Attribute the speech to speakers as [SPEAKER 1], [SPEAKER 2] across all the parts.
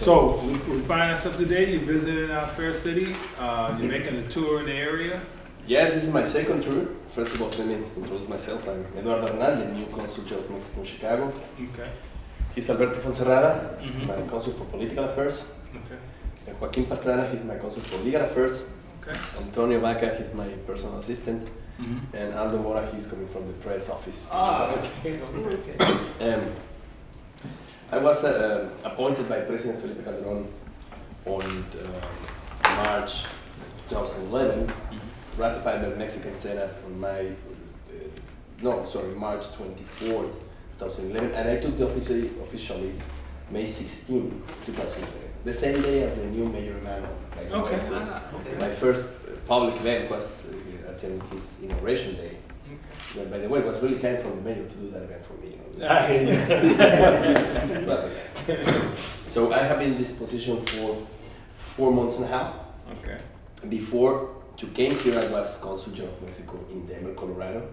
[SPEAKER 1] So we find ourselves today. You're visiting our fair city. You're making a tour in the area.
[SPEAKER 2] Yes, this is my second tour. First of all, let me introduce myself. I'm Eduardo Hernandez, new Consulate of Mexico in Chicago.
[SPEAKER 1] Okay.
[SPEAKER 2] He's Alberto Fonserrada, my Consul for Political Affairs.
[SPEAKER 1] Okay.
[SPEAKER 2] And Joaquin Pastrana, he's my Consul for Legal Affairs.
[SPEAKER 1] Okay.
[SPEAKER 2] Antonio Vaca, he's my personal assistant. And Aldo Mora, he's coming from the press office.
[SPEAKER 1] Okay.
[SPEAKER 2] I was appointed by President Felipe Calderón on March 2011, ratified by the Mexican Senate on March 24th, 2011, and I took the office officially May 16, 2011, the same day as the new Mayor Emmanuel.
[SPEAKER 1] Okay.
[SPEAKER 2] So my first public event was attending his inauguration day. Okay. By the way, it was really kind from the mayor to do that event for me. Well, so I have been in this position for 4 months and a half.
[SPEAKER 1] Okay.
[SPEAKER 2] Before to came here, I was Consul General of Mexico in Denver, Colorado.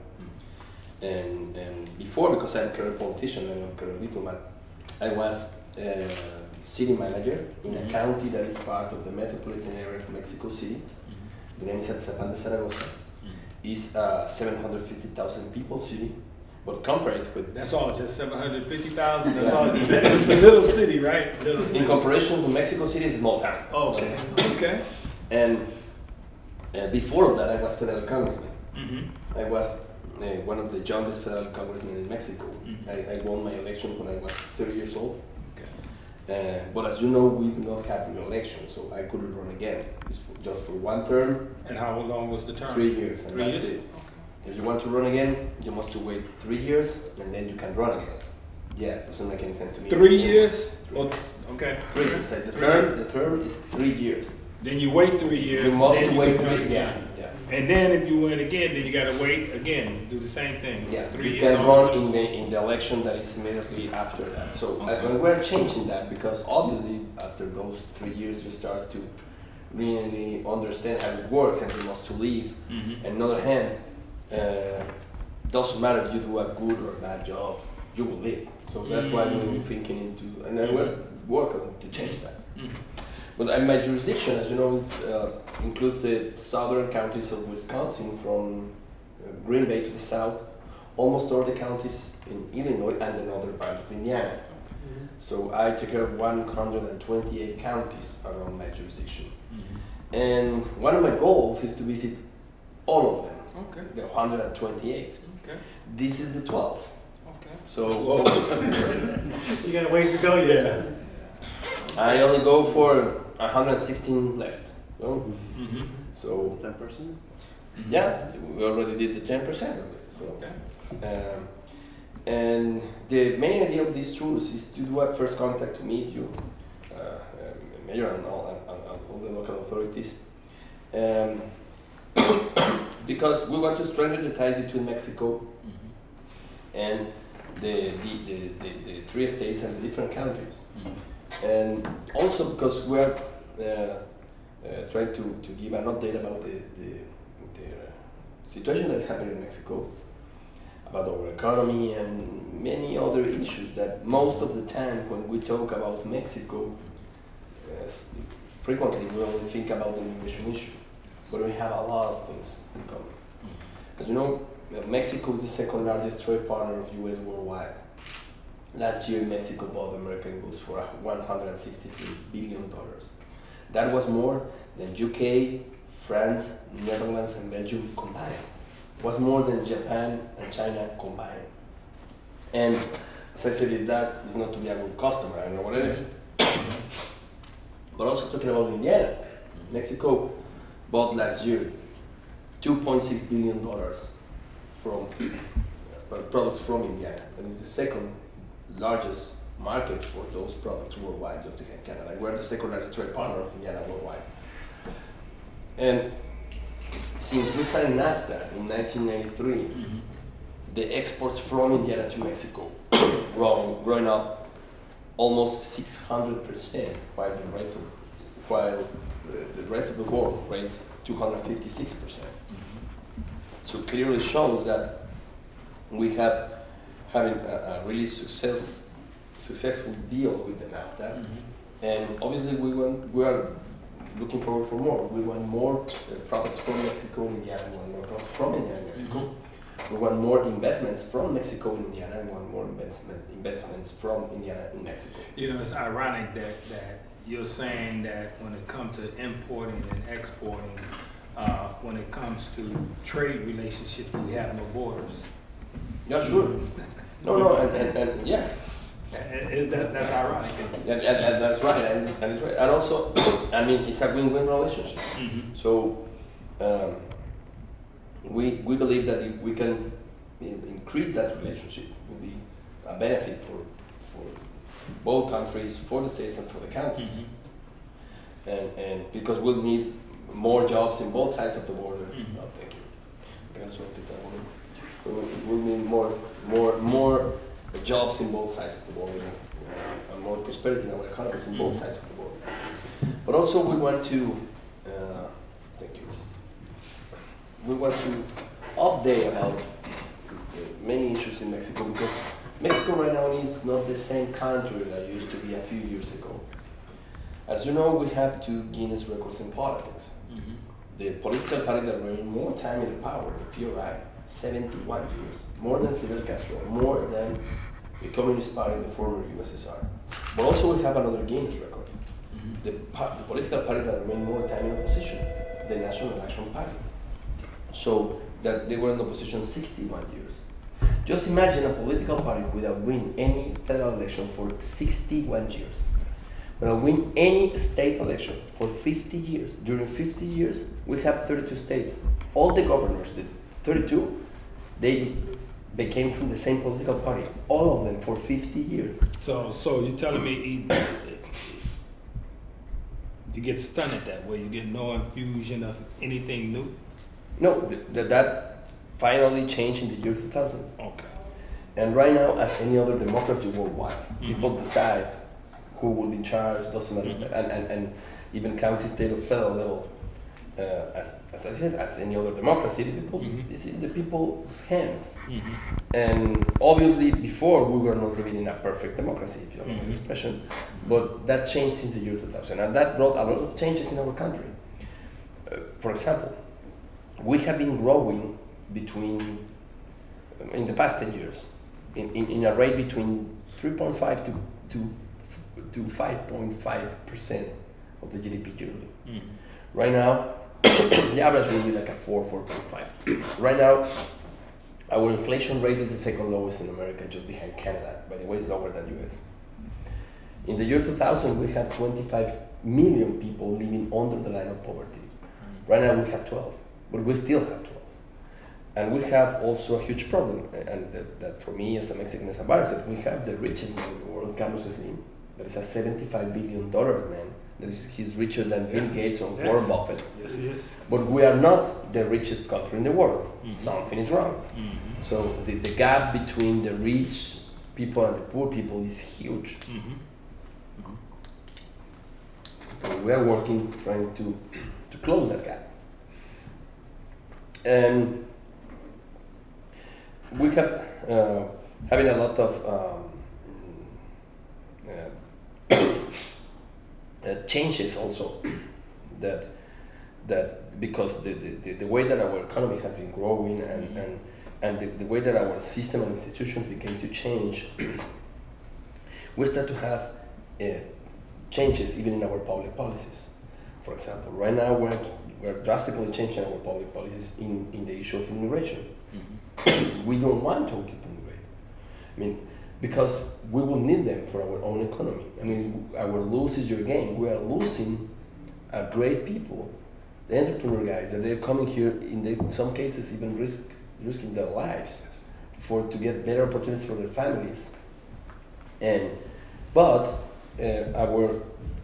[SPEAKER 2] And before, because I'm a career politician and I'm a career diplomat, I was city manager in a county that is part of the metropolitan area of Mexico City. The name is Atizapán de Zaragoza. It's a 750,000 people city, but compared with...
[SPEAKER 1] That's all, just 750,000? That's all? It's a little city, right? Little city.
[SPEAKER 2] In comparison to Mexico City, it's a small town.
[SPEAKER 1] Oh, okay. Okay.
[SPEAKER 2] And before that, I was federal congressman. I was one of the youngest federal congressmen in Mexico. I won my election when I was 30 years old. Okay. But as you know, we do not have re-election, so I couldn't run again. It's just for one term.
[SPEAKER 1] And how long was the term?
[SPEAKER 2] 3 years, and
[SPEAKER 1] 3
[SPEAKER 2] that's
[SPEAKER 1] years?
[SPEAKER 2] it. If you want to run again, you must wait 3 years, and then you can run again. Yeah, doesn't make any sense to me.
[SPEAKER 1] 3 years? Well, okay.
[SPEAKER 2] 3 years. Like the term is 3 years.
[SPEAKER 1] Then you wait 3 years.
[SPEAKER 2] You must
[SPEAKER 1] then
[SPEAKER 2] wait
[SPEAKER 1] you can
[SPEAKER 2] 3
[SPEAKER 1] run
[SPEAKER 2] years.
[SPEAKER 1] again.
[SPEAKER 2] Yeah.
[SPEAKER 1] And then if you win again, then you got to wait again. Do the same thing.
[SPEAKER 2] Yeah,
[SPEAKER 1] 3
[SPEAKER 2] you
[SPEAKER 1] years
[SPEAKER 2] can
[SPEAKER 1] on.
[SPEAKER 2] run in the election that is immediately after that. So and we're changing that because obviously after those 3 years you start to really understand how it works and you must to leave. On the other hand, doesn't matter if you do a good or bad job, you will leave. So that's why we're thinking into, and then we're working to change that. But my jurisdiction, as you know, includes the southern counties of Wisconsin from Green Bay to the south, almost all the counties in Illinois and the northern part of Indiana. So I take care of 128 counties around my jurisdiction. And one of my goals is to visit all of them, the 128. Okay. This is the 12th. Okay. So
[SPEAKER 1] you got a ways to go, yeah.
[SPEAKER 2] I only go for 116 left. No? So
[SPEAKER 3] 10%.
[SPEAKER 2] Yeah, we already did the 10% of it. So, and the main idea of these tours is to do a first contact to meet you, mayor and all the local authorities, because we want to strengthen the ties between Mexico and the 3 states and the different countries. And also because we're trying to give an update about the situation that is happening in Mexico, about our economy and many other issues that most of the time when we talk about Mexico, frequently we only think about the immigration issue, but we have a lot of things in common. As you know, Mexico is the second largest trade partner of US worldwide. Last year, Mexico bought American goods for $163 billion. That was more than UK, France, Netherlands, and Belgium combined. It was more than Japan and China combined. And as I said, if that is not to be a good customer, I don't know what it is. But also talking about Indiana, Mexico bought last year $2.6 billion from products from Indiana, and it's the second largest market for those products worldwide, just behind Canada. We're the second largest trade partner of Indiana worldwide. And since we signed NAFTA in 1993, the exports from Indiana to Mexico growing up almost 600%, while the rest of the world raised 256%. So clearly shows that we have having a really successful deal with the NAFTA, And obviously we are looking forward for more. We want more products from Mexico, Indiana, we want more products from Indiana, Mexico. Mm-hmm. We want more investments from Mexico, Indiana, and we want more investments from Indiana in Mexico.
[SPEAKER 1] You know, it's ironic that you're saying that when it comes to importing and exporting, when it comes to trade relationships, we have no borders.
[SPEAKER 2] Yeah, sure. No, and yeah.
[SPEAKER 1] That's ironic.
[SPEAKER 2] And that's right, and it's right. And also, I mean, it's a win-win relationship. Mm-hmm. So, we believe that if we can increase that relationship, it will be a benefit for both countries, for the states and for the counties. Mm-hmm. And because we'll need more jobs in both sides of the border. Mm-hmm. Oh, thank you. We'll need more jobs in both sides of the border, and more prosperity in our economies in both sides of the border. But also we want to, we want to update about many issues in Mexico, because Mexico right now is not the same country that it used to be a few years ago. As you know, we have 2 Guinness records in politics. Mm-hmm. The political party that reigned more time in power, the PRI, 71 years, more than Fidel Castro, more than the Communist Party in the former USSR. But also we have another Guinness record. Mm-hmm. The political party that remained more time in opposition, the National Action Party. So that they were in opposition 61 years. Just imagine a political party without winning any federal election for 61 years. Without win any state election for 50 years. During 50 years, we have 32 states. All the governors, the 32, they came from the same political party. All of them for 50 years. So
[SPEAKER 1] you're telling me you get stunned at that way? You get no infusion of anything new?
[SPEAKER 2] No, that finally changed in the year 2000.
[SPEAKER 1] Okay.
[SPEAKER 2] And right now, as any other democracy worldwide, mm-hmm. people decide who will be charged, doesn't matter, mm-hmm. and even county, state, or federal level. As I said, as any other democracy, the people mm-hmm. is in the people's hands. Mm-hmm. And obviously, before we were not living in a perfect democracy, if you don't know mm-hmm. the expression, but that changed since the year 2000, and that brought a lot of changes in our country. For example, we have been growing in the past 10 years, in a rate between 3.5 to 5.5% of the GDP yearly. Mm-hmm. Right now, the average will be like a 4.5. Right now, our inflation rate is the second lowest in America, just behind Canada. By the way, it's lower than US. In the year 2000, we had 25 million people living under the line of poverty. Mm-hmm. Right now, we have 12, but we still have 12. And we have also a huge problem, and that for me as a Mexican is embarrassed. We have the richest man in the world, Carlos Slim, that is a $75 billion man. He's richer than Bill Gates or Warren Buffett.
[SPEAKER 1] Yes, he is.
[SPEAKER 2] But we are not the richest country in the world. Mm-hmm. Something is wrong. Mm-hmm. So the gap between the rich people and the poor people is huge. Mm-hmm. Mm-hmm. We are working, trying to close that gap. And we have having a lot of changes also that because the way that our economy has been growing and the way that our system and institutions began to change, we start to have changes even in our public policies. For example, right now we're drastically changing our public policies in the issue of immigration. Mm-hmm. We don't want to keep immigrating. I mean, because we will need them for our own economy. I mean, our lose is your gain. We are losing great people, the entrepreneur guys, that they're coming here, in some cases even risking their lives to get better opportunities for their families. But our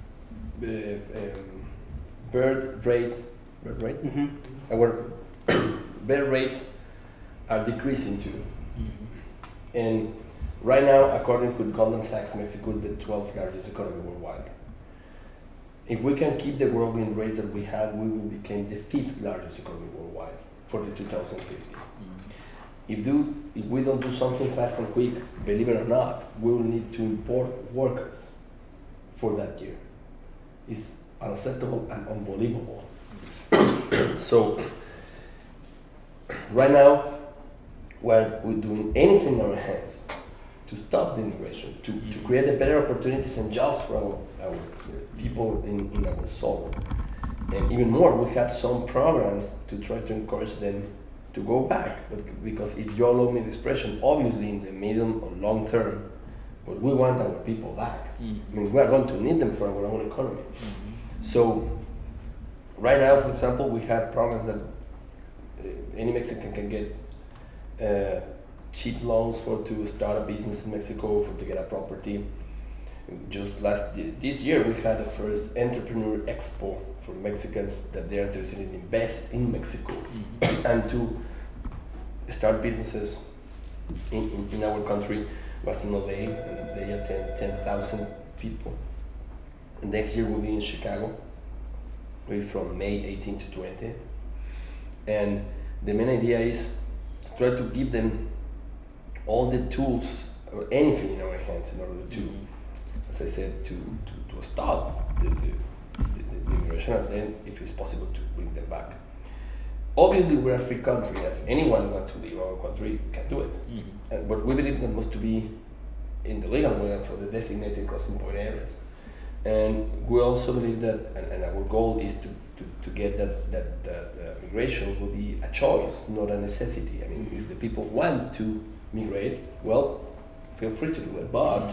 [SPEAKER 2] birth rate, mm-hmm. our birth rates are decreasing too. Mm-hmm. And right now, according to Goldman Sachs, Mexico is the 12th largest economy worldwide. If we can keep the growing rates that we have, we will become the 5th largest economy worldwide for the 2050. Mm-hmm. If we don't do something fast and quick, believe it or not, we will need to import workers for that year. is unacceptable and unbelievable. So right now, we're doing anything in our hands to stop the immigration, to create a better opportunities and jobs for our people in our zone. And even more, we have some programs to try to encourage them to go back. But because if you allow me the expression, obviously in the medium or long term, but we want our people back. I mean, we are going to need them for our own economy. So right now, for example, we have programs that any Mexican can get cheap loans to start a business in Mexico, to get a property. Just this year, we had the first entrepreneur expo for Mexicans that they are interested in invest in Mexico and to start businesses in our country. Was in LA, and they attend 10,000 people. Next year we'll be in Chicago, maybe from May 18 to 20. And the main idea is to try to give them all the tools or anything in our hands in order to, as I said, to stop the immigration, and then if it's possible to bring them back. Obviously, we're a free country. If anyone wants to leave our country, can do it. But we believe that must to be in the legal way for the designated crossing point areas. And we also believe that, and our goal is to get that migration will be a choice, not a necessity. I mean, if the people want to migrate, well, feel free to do it, but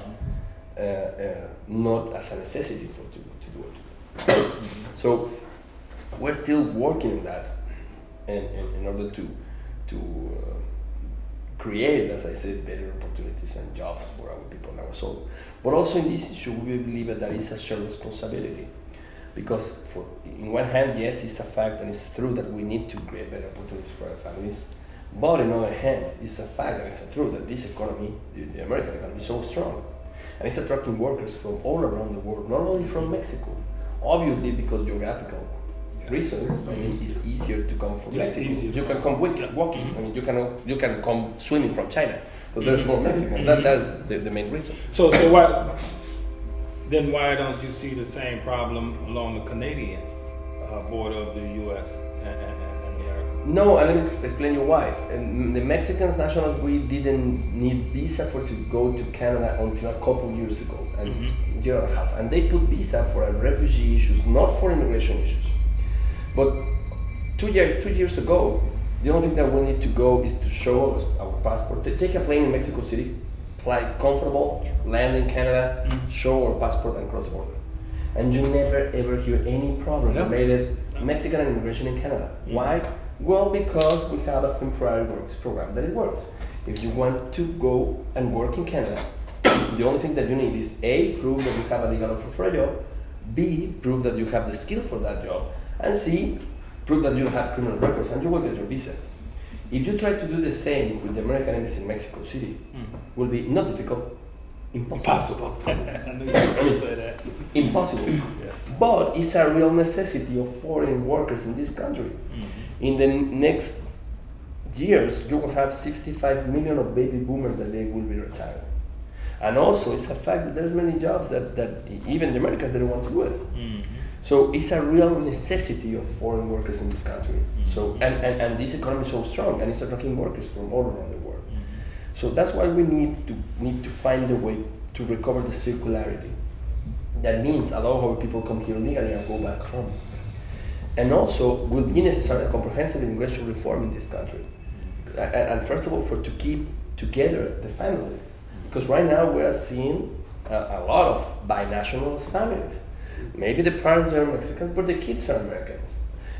[SPEAKER 2] not as a necessity to do it. So we're still working on that. And in order to create, as I said, better opportunities and jobs for our people in our soul. But also in this issue, we believe that there is a shared responsibility. Because in one hand, yes, it's a fact and it's true that we need to create better opportunities for our families. But on the other hand, it's a fact and it's true that this economy, the American economy, is so strong. And it's attracting workers from all around the world, not only from Mexico. Obviously, because geographical reasons, I mean, it's easier to come from Mexico. You can come walking. I mean, you can come swimming from China. So there's more Mexicans. That's the main reason.
[SPEAKER 1] So why don't you see the same problem along the Canadian border of the U.S. and America?
[SPEAKER 2] No, and let me explain you why. The Mexicans nationals, we didn't need visa to go to Canada until a couple years ago, and year and a half. And they put visa for refugee issues, not for immigration issues. But 2 years ago, the only thing that we need to go is to show us our passport. Take a plane in Mexico City, fly comfortable, land in Canada, show our passport and cross the border. And you never ever hear any problem related Mexican immigration in Canada. Why? Well, because we have a temporary works program that it works. If you want to go and work in Canada, the only thing that you need is A, prove that you have a legal offer for a job, B, prove that you have the skills for that job, and C, prove that you have criminal records and you will get your visa. If you try to do the same with the American embassy in Mexico City, will be not difficult, impossible.
[SPEAKER 1] I knew you were going to say that.
[SPEAKER 2] Impossible.
[SPEAKER 1] Yes.
[SPEAKER 2] But it's a real necessity of foreign workers in this country. In the next years, you will have 65 million of baby boomers that they will be retired. And also, it's a fact that there's many jobs that even the Americans don't want to do it. So it's a real necessity of foreign workers in this country. So and this economy is so strong, and it's attracting workers from all around the world. So that's why we need to find a way to recover the circularity. That means allow our people come here legally and go back home. And also will be necessary a comprehensive immigration reform in this country. And first of all, to keep together the families, because right now we are seeing a lot of binational families. Maybe the parents are Mexicans, but the kids are Americans,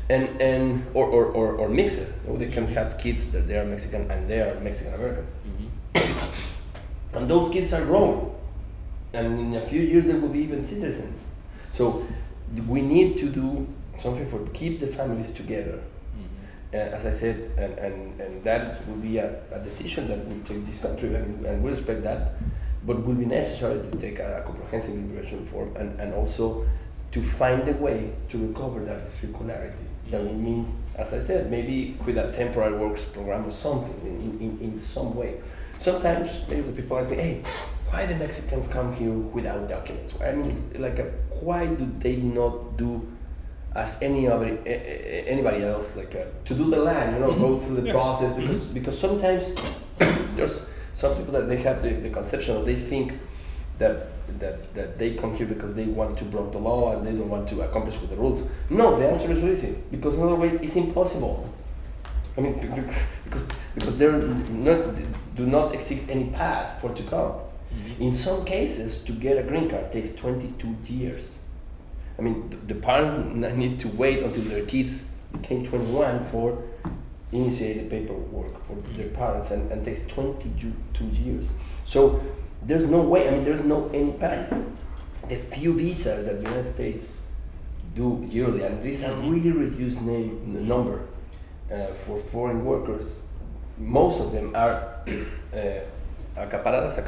[SPEAKER 2] or mixed. They can have kids that they are Mexican and they are Mexican Americans, and those kids are growing, and in a few years they will be even citizens. So we need to do something for keep the families together. As I said, and that will be a decision that will take this country, and we respect that. But will be necessary to take a comprehensive immigration reform and also to find a way to recover that circularity. That will mean, as I said, maybe with a temporary works program or something in some way. Sometimes maybe the people ask me, hey, why the Mexicans come here without documents? I mean, like, why do they not do as anybody else, like to do the land, you know, go through the process? Because sometimes there's some people that they have the conception, or they think that they come here because they want to break the law and they don't want to accomplish with the rules. No, the answer is really easy. Because another way it's impossible. I mean, because there do not exist any path for to come. In some cases, to get a green card takes 22 years. I mean, the parents need to wait until their kids became 21 for initiating paperwork for their parents, and takes 22 years. So there's no way, I mean, there's no any path. The few visas that the United States do yearly, and these are really reduced number for foreign workers, most of them are acaparadas.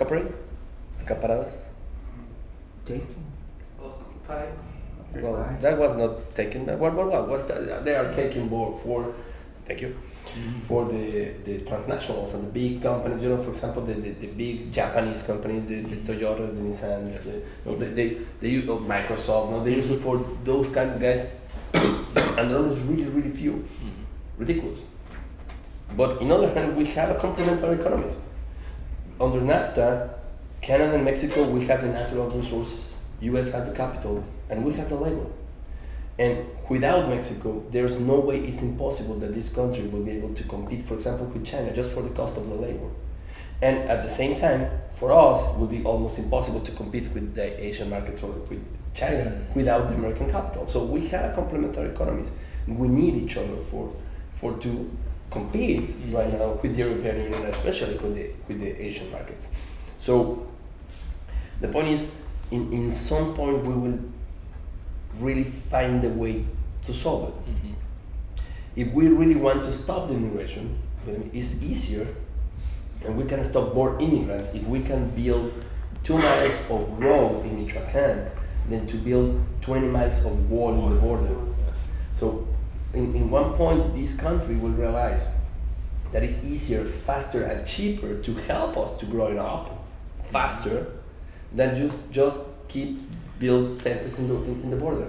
[SPEAKER 2] Okay.
[SPEAKER 3] Occupied.
[SPEAKER 2] Well, that was not taken. What was that? They are taking for, thank you, for the transnationals and the big companies. You know, for example, the big Japanese companies, the Toyotas, the Nissans, they use Microsoft. No, they use it for those kind of guys, and there is really few, ridiculous. But on the other hand, we have a complementary economies. Under NAFTA, Canada and Mexico, we have the natural resources. U.S. has the capital, and we have the labor. And without Mexico, there's no way, it's impossible that this country will be able to compete, for example, with China, just for the cost of the labor. And at the same time, for us, it would be almost impossible to compete with the Asian markets or with China without the American capital. So we have complementary economies. We need each other for to compete right now with the European Union, especially with the Asian markets. So the point is, in some point, we will really find a way to solve it. If we really want to stop the immigration, it's easier, and we can stop more immigrants if we can build 2 miles of road in Michoacán than to build 20 miles of wall in the border. So in one point, this country will realize that it's easier, faster, and cheaper to help us to grow up faster than just keep build fences in the border.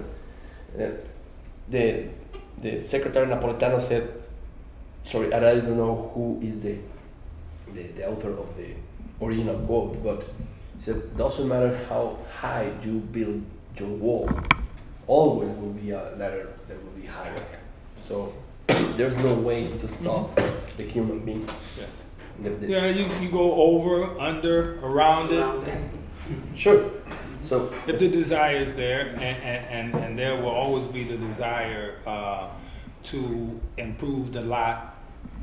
[SPEAKER 2] The Secretary Napolitano said, sorry, I don't know who is the author of the original quote, but he said, doesn't matter how high you build your wall, always will be a ladder that will be higher. So there's no way to stop the human being.
[SPEAKER 1] Yes. Yeah, you go over, under, around it.
[SPEAKER 2] Sure. So
[SPEAKER 1] if the desire is there, and there will always be the desire to improve the lot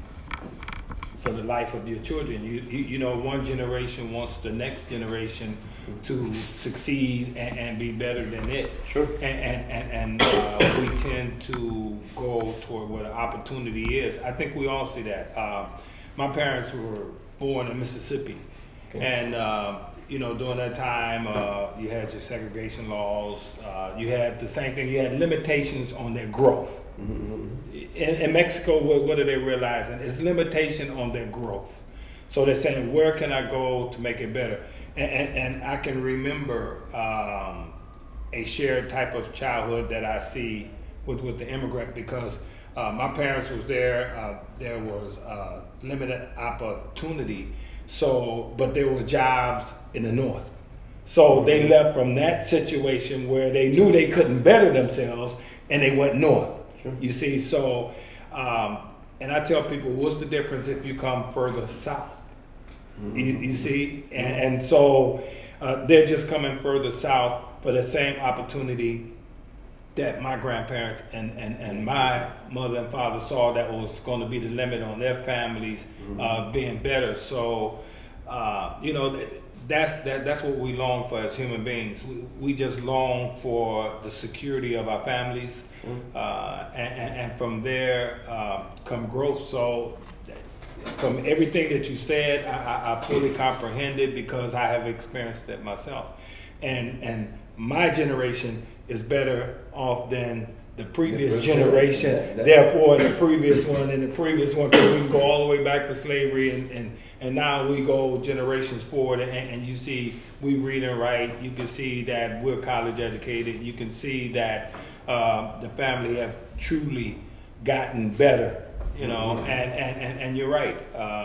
[SPEAKER 1] for the life of your children. You know, one generation wants the next generation to succeed and be better than it.
[SPEAKER 2] Sure.
[SPEAKER 1] And we tend to go toward what an opportunity is. I think we all see that. My parents were born in Mississippi, and you know, during that time, you had your segregation laws. You had the same thing. You had limitations on their growth. In Mexico, what are they realizing? It's limitation on their growth. So they're saying, where can I go to make it better? And I can remember a shared type of childhood that I see with the immigrant, because my parents was there. There was limited opportunity. So, but there were jobs in the north. So they left from that situation where they knew they couldn't better themselves, and they went north.
[SPEAKER 2] Sure.
[SPEAKER 1] You see, so, and I tell people, what's the difference if you come further south? You see, and so they're just coming further south for the same opportunity that my grandparents and my mother and father saw that was going to be the limit on their families being better. So, you know, that's what we long for as human beings. We just long for the security of our families, and from there come growth. So, from everything that you said, I fully comprehended, because I have experienced it myself, and my generation is better off than the previous
[SPEAKER 2] The
[SPEAKER 1] generation,
[SPEAKER 2] yeah,
[SPEAKER 1] therefore the previous one and the previous one, because we can go all the way back to slavery, and now we go generations forward, and you see we read and write. You can see that we're college educated. You can see that the family have truly gotten better, you know, and you're right.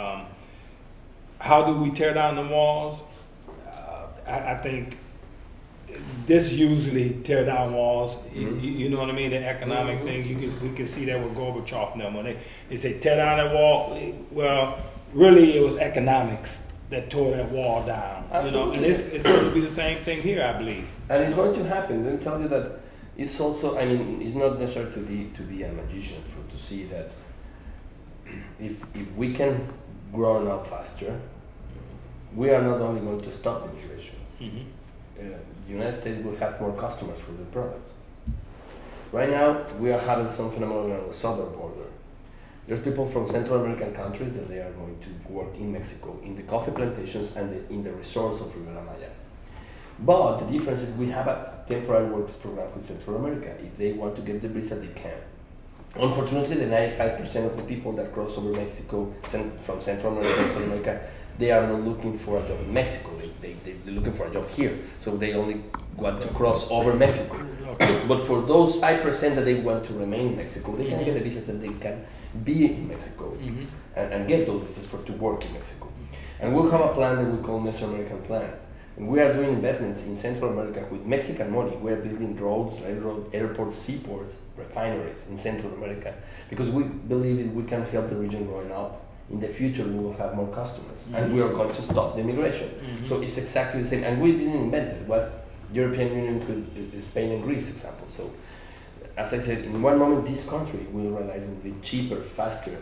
[SPEAKER 1] How do we tear down the walls? I think this usually tear down walls. You know what I mean? The economic things. We can see that with Gorbachev and them when they say tear down that wall. Well, really, it was economics that tore that wall down.
[SPEAKER 2] Absolutely.
[SPEAKER 1] You know, and it's going to be the same thing here, I believe.
[SPEAKER 2] And it's going to happen. Let me tell you that it's also. I mean, it's not necessary to be a magician to see that if we can grow up faster, we are not only going to stop the migration. The United States will have more customers for the products. Right now, we are having some phenomenon on the southern border. There's people from Central American countries that they are going to work in Mexico, in the coffee plantations and in the resorts of Riviera Maya. But the difference is we have a temporary works program with Central America. If they want to get the visa, they can. Unfortunately, the 95% of the people that cross over Mexico from Central America and South America, they are not looking for a job in Mexico. They're looking for a job here. So they only want to cross over Mexico. But for those 5% that they want to remain in Mexico, they can get a visa and they can be in Mexico and get those visas to work in Mexico. And we'll have a plan that we call Mesoamerican Plan. And we are doing investments in Central America with Mexican money. We are building roads, railroads, airports, seaports, refineries in Central America because we believe that we can help the region growing up. In the future, we will have more customers, and we are going to stop the immigration. So it's exactly the same, and we didn't invent it. It was European Union with Spain and Greece example. So, as I said, in one moment, this country will realize it will be cheaper, faster,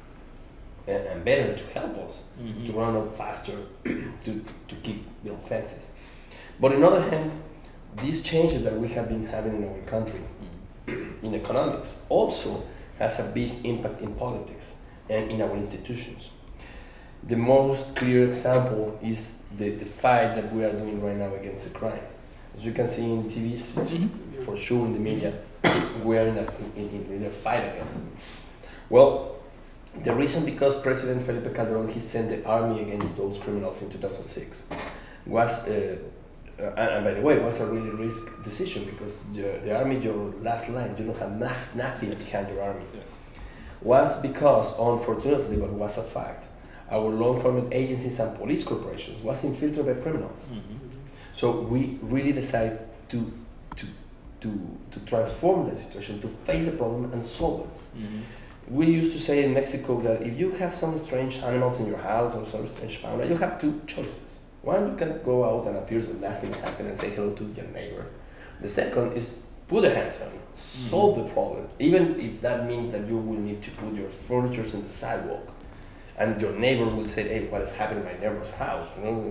[SPEAKER 2] and better to help us to run up faster, to keep build fences. But on the other hand, these changes that we have been having in our country, in economics, also has a big impact in politics and in our institutions. The most clear example is the fight that we are doing right now against the crime. As you can see in TVs, for sure in the media, we are in a fight against it. Well, the reason because President Felipe Calderón, he sent the army against those criminals in 2006 was, and by the way, it was a really risk decision because the army, your last line, you don't have nothing behind your army. Was because, unfortunately, but was a fact, our law enforcement agencies and police corporations was infiltrated by criminals. So we really decided to transform the situation, to face the problem and solve it. We used to say in Mexico that if you have some strange animals in your house or some strange fauna, you have two choices. One, you can go out and appear that nothing's happening and say hello to your neighbor. The second is put the hands on, solve the problem, even if that means that you will need to put your furniture in the sidewalk, and your neighbor will say, "Hey, what is happening in my neighbor's house?"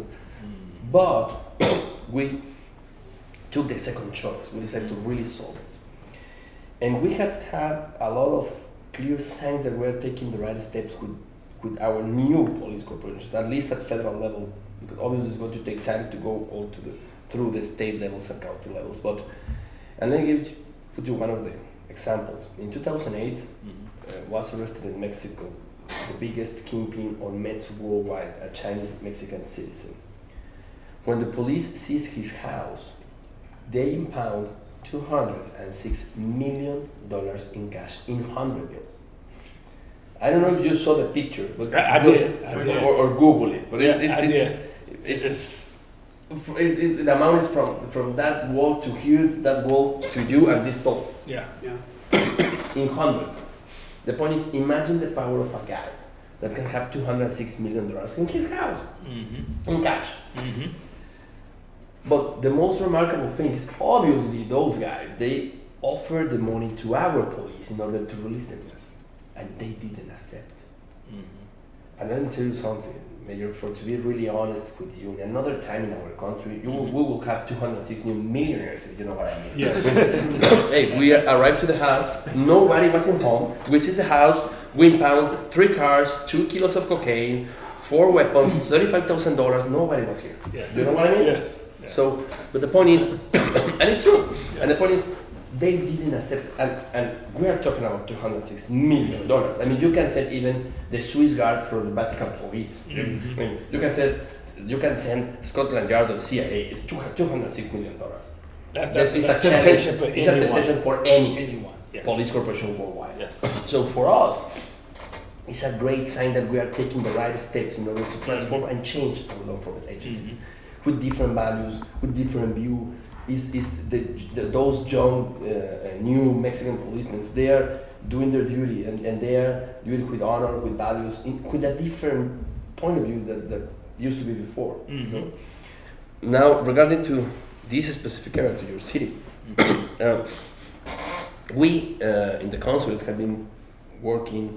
[SPEAKER 2] But we took the second choice. We decided to really solve it, and we have had a lot of clear signs that we're taking the right steps with our new police corporations, at least at federal level, because obviously it's going to take time to go all through the state levels and county levels, but. And let me put you one of the examples. In 2008, was arrested in Mexico, the biggest kingpin on meds worldwide, a Chinese-Mexican citizen. When the police seized his house, they impound $206 million in cash in 100 bills. I don't know if you saw the picture, but
[SPEAKER 1] I did.
[SPEAKER 2] Or Google it. But the amount is from that wall to here, that wall to you, and this top.
[SPEAKER 1] Yeah.
[SPEAKER 2] In 100. The point is, imagine the power of a guy that can have $206 million in his house, in cash. But the most remarkable thing is, obviously, those guys, they offered the money to our police in order to release them. And they didn't accept. And let me tell you something, Mayor, to be really honest with you, another time in our country, we will have 206 new millionaires, if you know what I mean.
[SPEAKER 1] Yes.
[SPEAKER 2] Hey, we arrived to the house, nobody was in home, we seized the house, we impound 3 cars, 2 kilos of cocaine, 4 weapons, $35,000, nobody was here.
[SPEAKER 1] Yes.
[SPEAKER 2] You know what I mean?
[SPEAKER 1] Yes.
[SPEAKER 2] So, but the point is, and it's true, and the point is, they didn't accept, and we are talking about $206 million. I mean, you can say even the Swiss Guard for the Vatican Police. I mean, you can send Scotland Yard or CIA. It's $206 million.
[SPEAKER 1] That's
[SPEAKER 2] it's
[SPEAKER 1] a temptation for
[SPEAKER 2] It's a temptation for
[SPEAKER 1] anyone. Yes.
[SPEAKER 2] Police corporation worldwide.
[SPEAKER 1] Yes.
[SPEAKER 2] So for us, it's a great sign that we are taking the right steps in order to transform and change our law enforcement agencies with different values, with different view. Those young, new Mexican policemen, they are doing their duty and they are doing it with honor, with values, with a different point of view that used to be before. You know? Now, regarding to this specific area, to your city, we in the consulate have been working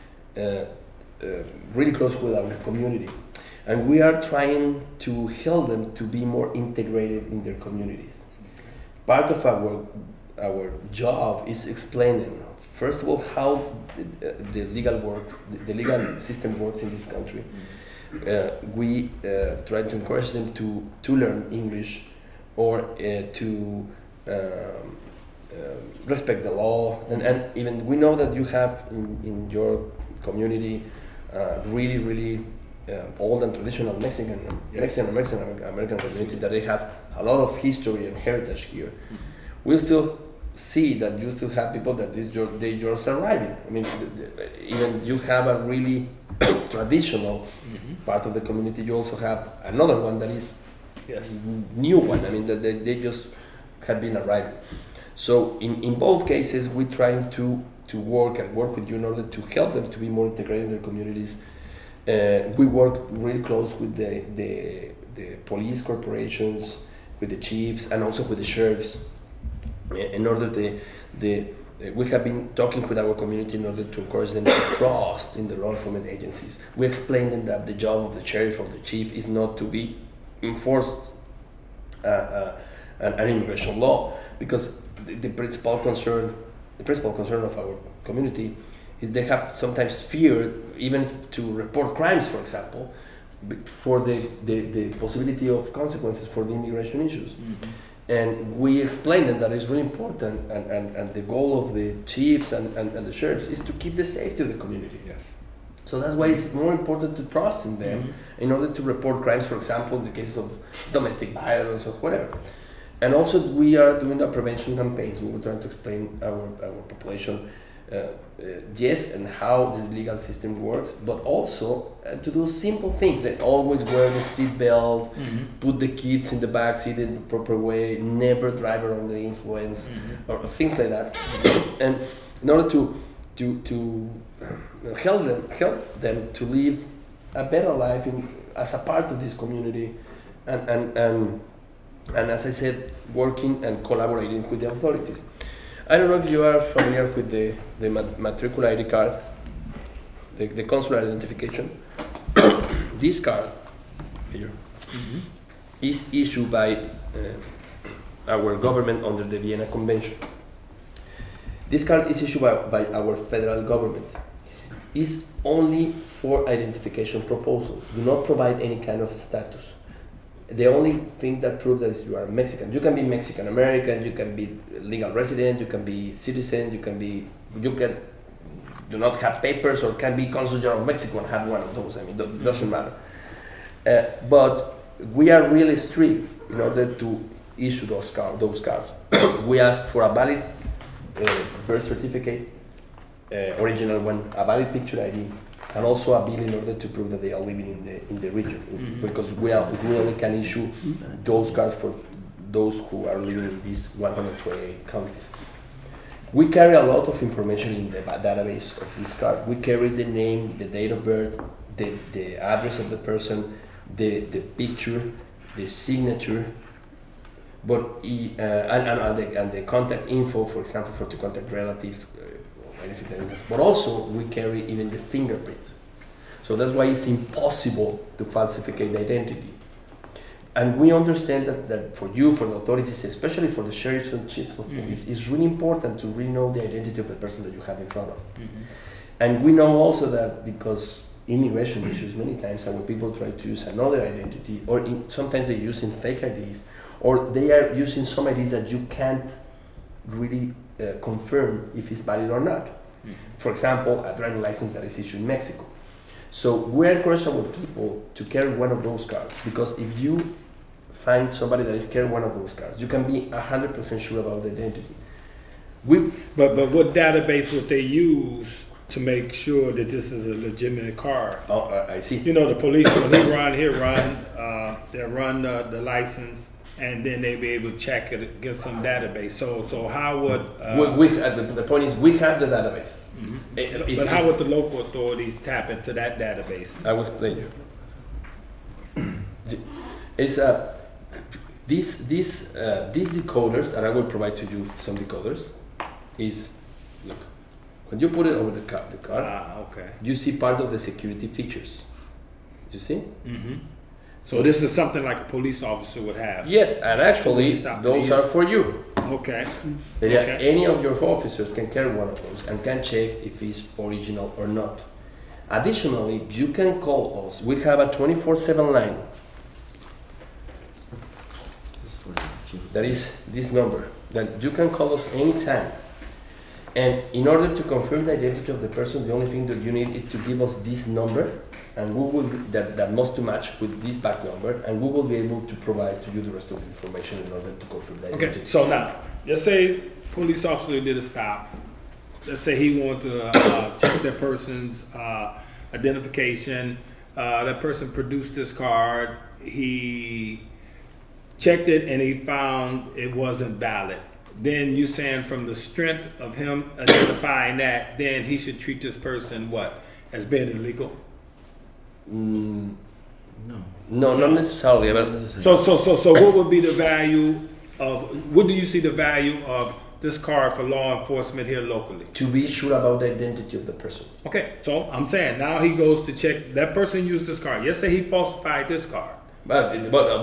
[SPEAKER 2] really close with our community. And we are trying to help them to be more integrated in their communities. Part of our job is explaining, first of all, how the legal system works in this country. We try to encourage them to learn English or to respect the law. And even we know that you have in your community really old and traditional Mexican American communities that they have a lot of history and heritage here. We still see that you still have people that they just arriving. I mean, even you have a really traditional part of the community. You also have another one that is new one. I mean, that they just have been arriving. So in both cases, we're trying to work with you in order to help them to be more integrated in their communities. We work really close with the police corporations, with the chiefs, and also with the sheriffs. In order we have been talking with our community in order to encourage them to trust in the law enforcement agencies. We explained them that the job of the sheriff or the chief is not to be enforced an immigration law, because the principal concern of our community is they have sometimes fear even to report crimes, for example, for the possibility of consequences for the immigration issues. And we explain them that it's really important, and the goal of the chiefs and the sheriffs is to keep the safety of the community.
[SPEAKER 1] Yes.
[SPEAKER 2] So that's why it's more important to trust in them in order to report crimes, for example, in the cases of domestic violence or whatever. And also we are doing the prevention campaigns. We were trying to explain our population yes, and how the legal system works, but also to do simple things, that always wear the seat belt, put the kids in the back seat in the proper way, never drive under the influence, or things like that. And in order to help them to live a better life as a part of this community, and as I said, working and collaborating with the authorities. I don't know if you are familiar with the matricular ID card, the consular identification. This card here is issued by our government under the Vienna Convention. This card is issued by our federal government. It's only for identification proposals. Do not provide any kind of status. The only thing that proves that you are Mexican. You can be Mexican American, you can be legal resident, you can be citizen, you can do not have papers, or can be Consul General of Mexico and have one of those. I mean, it doesn't matter. But we are really strict in order to issue those cards. We ask for a valid birth certificate, original one, a valid picture ID, and also a bill in order to prove that they are living in the region, because we only can issue those cards for those who are living in these 128 counties. We carry a lot of information in the database of this card. We carry the name, the date of birth, the address of the person, the picture, the signature, but and the contact info, for example, to contact relatives. But also we carry even the fingerprints. So that's why it's impossible to falsificate the identity. And we understand that for you, for the authorities, especially for the sheriffs and chiefs of police, it's really important to really know the identity of the person that you have in front of. And we know also that because immigration issues, many times our people try to use another identity, or sometimes they're using fake IDs, or they are using some IDs that really confirm if it's valid or not. For example, a driving license that is issued in Mexico. So we're encouraging our people to carry one of those cards, because if you find somebody that is carrying one of those cards, you can be 100% sure about the identity.
[SPEAKER 1] But what database would they use to make sure that this is a legitimate card?
[SPEAKER 2] Oh, I see.
[SPEAKER 1] You know, the police, when they run the license, and then they be able to check it against some database. So how would...
[SPEAKER 2] the point is, we have the database.
[SPEAKER 1] Mm-hmm. But how would the local authorities tap into that database?
[SPEAKER 2] I will explain you. It's these decoders, and I will provide to you some decoders. Is, look, when you put it over the card,
[SPEAKER 1] okay.
[SPEAKER 2] You see part of the security features. You see?
[SPEAKER 1] Mm-hmm. So this is something like a police officer would have.
[SPEAKER 2] Yes, and actually those are for you.
[SPEAKER 1] Okay.
[SPEAKER 2] Any of your officers can carry one of those and can check if it's original or not. Additionally, you can call us. We have a 24/7 line. That is this number. That you can call us anytime. And in order to confirm the identity of the person, the only thing that you need is to give us this number, and we will that must match with this back number, and we will be able to provide to you the rest of the information in order to confirm the identity.
[SPEAKER 1] Okay, so now, let's say police officer did a stop. Let's say he wanted to check that person's identification. That person produced this card. He checked it and he found it wasn't valid. Then you saying from the strength of him identifying that, then he should treat this person what? As being illegal?
[SPEAKER 2] No, not necessarily. But
[SPEAKER 1] so what would be the value of, what do you see the value of this card for law enforcement here locally?
[SPEAKER 2] To be sure about the identity of the person.
[SPEAKER 1] Okay, so I'm saying now he goes to check, that person used this card. Let's say he falsified this card.
[SPEAKER 2] But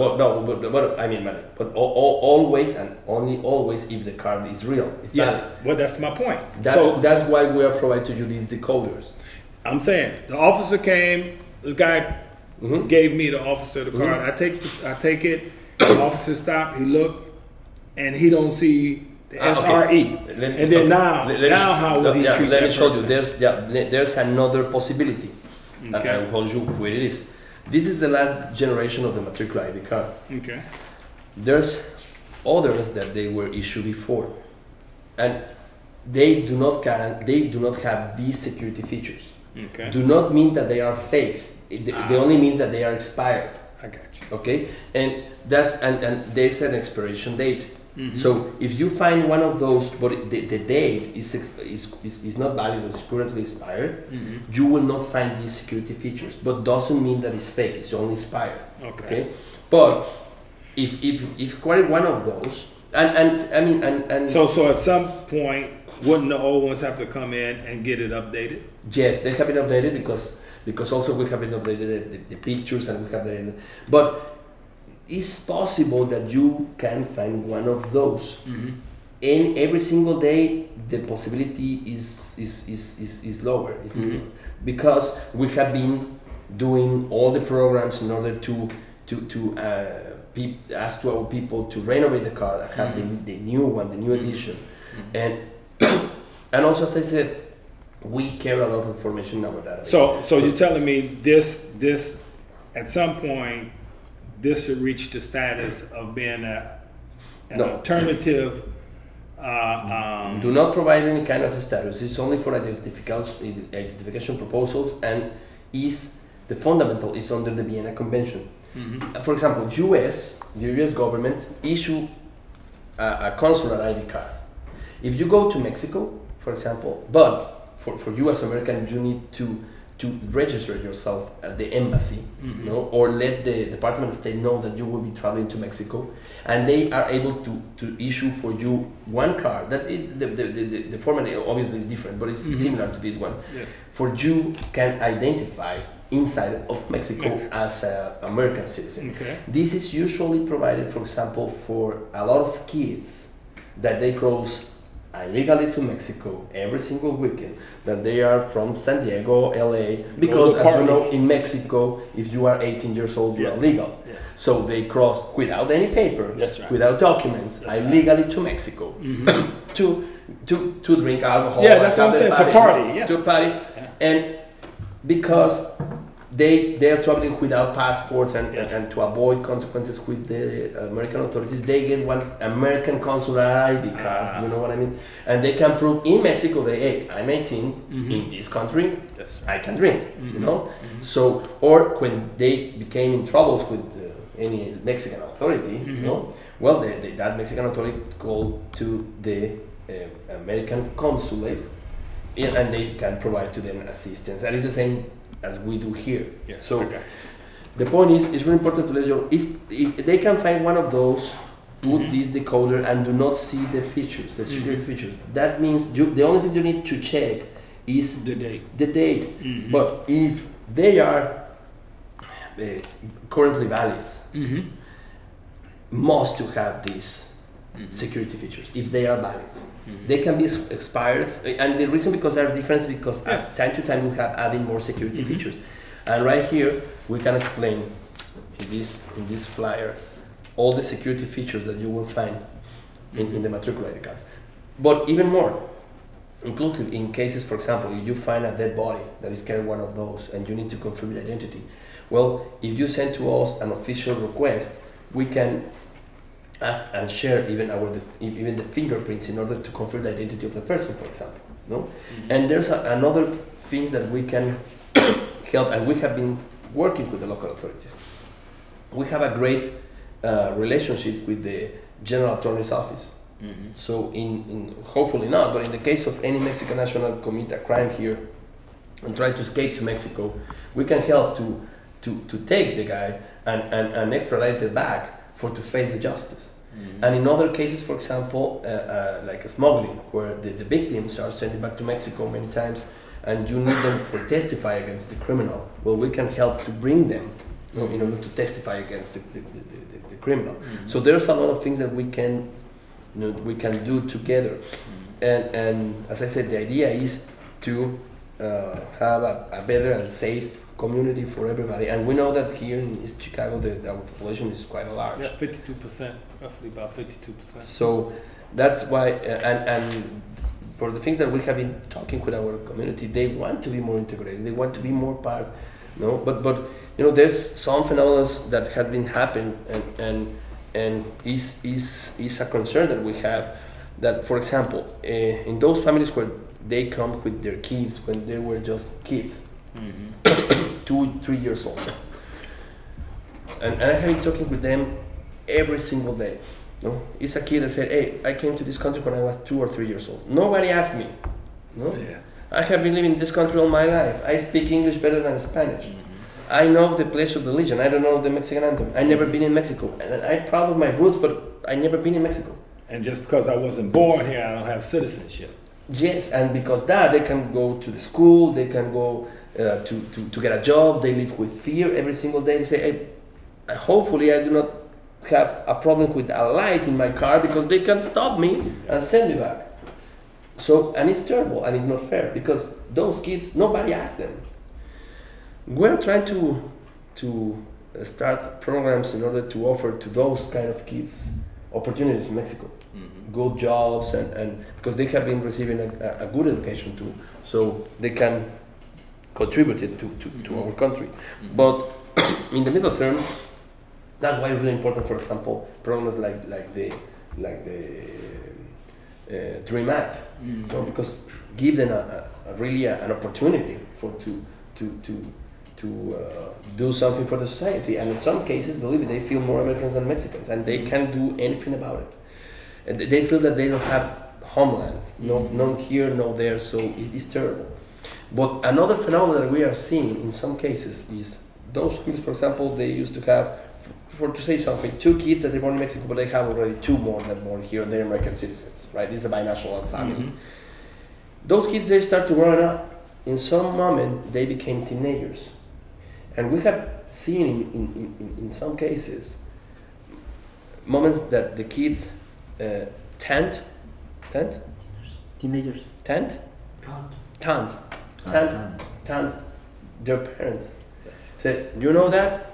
[SPEAKER 2] always and only always if the card is real.
[SPEAKER 1] Yes, well, that's my point.
[SPEAKER 2] That's why we are providing to you these decoders.
[SPEAKER 1] I'm saying the officer came. This guy gave me the officer the card. I take it. The officer stopped. He looked, and he don't see the SRE. And then now how would he treat that person? Let me show you.
[SPEAKER 2] There's another possibility.
[SPEAKER 1] Okay.
[SPEAKER 2] I will show you where it is. This is the last generation of the matricular ID card.
[SPEAKER 1] Okay.
[SPEAKER 2] There's others that they were issued before, and they do not have these security features.
[SPEAKER 1] Okay.
[SPEAKER 2] Do not mean that they are fakes. It only means that they are expired.
[SPEAKER 1] I got you.
[SPEAKER 2] Okay, and that's and there's an expiration date. So if you find one of those, but the date is not valid, it's currently expired, you will not find these security features. But doesn't mean that it's fake. It's only expired. Okay. But if quite one of those,
[SPEAKER 1] so at some point, wouldn't the old ones have to come in and get it updated?
[SPEAKER 2] Yes, they have been updated because also we have been updated the pictures, and we have but it's possible that you can find one of those. And every single day the possibility is lower. Because we have been doing all the programs in order to ask to our people to renovate the card and have the new one, the new edition. And also, as I said, we carry a lot of information in our database.
[SPEAKER 1] So you're telling me this at some point this should reach the status of being an alternative.
[SPEAKER 2] Do not provide any kind of status. It's only for identification proposals, and the fundamental is under the Vienna Convention. For example, the U.S. government issue a consular ID card. If you go to Mexico, for example, but for you as American, you need to register yourself at the embassy, or let the Department of State know that you will be traveling to Mexico, and they are able to issue for you one card. That is the format obviously is different, but it's similar to this one.
[SPEAKER 1] Yes.
[SPEAKER 2] For you can identify inside of Mexico as an American citizen.
[SPEAKER 1] Okay.
[SPEAKER 2] This is usually provided, for example, for a lot of kids that they cross illegally to Mexico every single weekend, that they are from San Diego, LA, because as you know, in Mexico, if you are 18 years old, you are legal.
[SPEAKER 1] Yes.
[SPEAKER 2] So they cross without any paper,
[SPEAKER 1] That's right.
[SPEAKER 2] without documents,
[SPEAKER 1] That's
[SPEAKER 2] illegally to Mexico to drink alcohol.
[SPEAKER 1] Yeah, that's what I'm saying. To party, yeah.
[SPEAKER 2] To party, and because they are traveling without passports and to avoid consequences with the American authorities, they get one American consular ID card, you know what I mean? And they can prove in Mexico that, hey, I'm 18 in this country, I can drink, you know? So, or when they became in troubles with any Mexican authority, you know, well, that Mexican authority called to the American Consulate, and they can provide to them assistance. That is the same as we do here.
[SPEAKER 1] Yes,
[SPEAKER 2] so
[SPEAKER 1] okay.
[SPEAKER 2] the point is, it's really important to let you, if they can find one of those, put this decoder and do not see the features, the security features. That means the only thing you need to check is
[SPEAKER 1] the date.
[SPEAKER 2] The date. But if they are currently valid, must to have these security features if they are valid. They can be expired, and the reason because there are different because at time to time we have adding more security features, and right here we can explain in this flyer all the security features that you will find in the matriculated card. But even more inclusive in cases, for example, if you find a dead body that is carrying one of those and you need to confirm the identity, well, if you send to us an official request, we can ask and share even the fingerprints in order to confirm the identity of the person, for example. No, and there's another things that we can help, and we have been working with the local authorities. We have a great relationship with the General Attorney's Office. So in hopefully not, but in the case of any Mexican national commit a crime here and try to escape to Mexico, we can help to take the guy and extradite it back to face the justice. And in other cases, for example, like a smuggling, where the victims are sent back to Mexico many times, and you need them to testify against the criminal. Well, we can help to bring them, in order to testify against the criminal. So there's a lot of things that we can do together. And as I said, the idea is to have a better and safe community for everybody, and we know that here in East Chicago, our population is quite large.
[SPEAKER 1] Yeah, 52%, roughly about 52%.
[SPEAKER 2] So that's why, and for the things that we have been talking with our community, they want to be more integrated. They want to be more part. But there's some phenomena that have been happening, and is a concern that we have. That, for example, in those families where they come with their kids when they were just kids. 2-3 years old, and I have been talking with them every single day. It's a kid that said, "Hey, I came to this country when I was 2 or 3 years old. Nobody asked me. I have been living in this country all my life. I speak English better than Spanish. I know the Pledge of Allegiance. I don't know the Mexican anthem. I never been in Mexico, and I'm proud of my roots, but I never been in Mexico.
[SPEAKER 1] And just because I wasn't born here, I don't have citizenship."
[SPEAKER 2] Yes, and because that, they can go to the school, they can go to get a job, they live with fear every single day. They say, hey, hopefully I do not have a problem with a light in my car because they can stop me and send me back. So, and it's terrible and it's not fair because those kids, nobody asked them. We're trying to start programs in order to offer to those kind of kids opportunities in Mexico. Good jobs, and because they have been receiving a good education too, so they can contribute it to our country. But in the middle term, that's why it's really important. For example, programs like the Dream Act, because give them really an opportunity to do something for the society. And in some cases, believe me, they feel more Americans than Mexicans, and they can't do anything about it. And they feel that they don't have homeland, none here, no there, so it's terrible. But another phenomenon that we are seeing in some cases is those kids, for example, they used to have, to say something, 2 kids that they born in Mexico, but they have already 2 more that born here, they're American citizens, right? This is a binational family. Those kids, they start to grow up. In some moment, they became teenagers. And we have seen in some cases, moments that the kids 10
[SPEAKER 4] Teenagers.
[SPEAKER 2] Tant?
[SPEAKER 3] Count.
[SPEAKER 2] Tant.
[SPEAKER 4] Ah,
[SPEAKER 2] Tant.
[SPEAKER 4] tant.
[SPEAKER 2] Tant. Their parents said, you know that?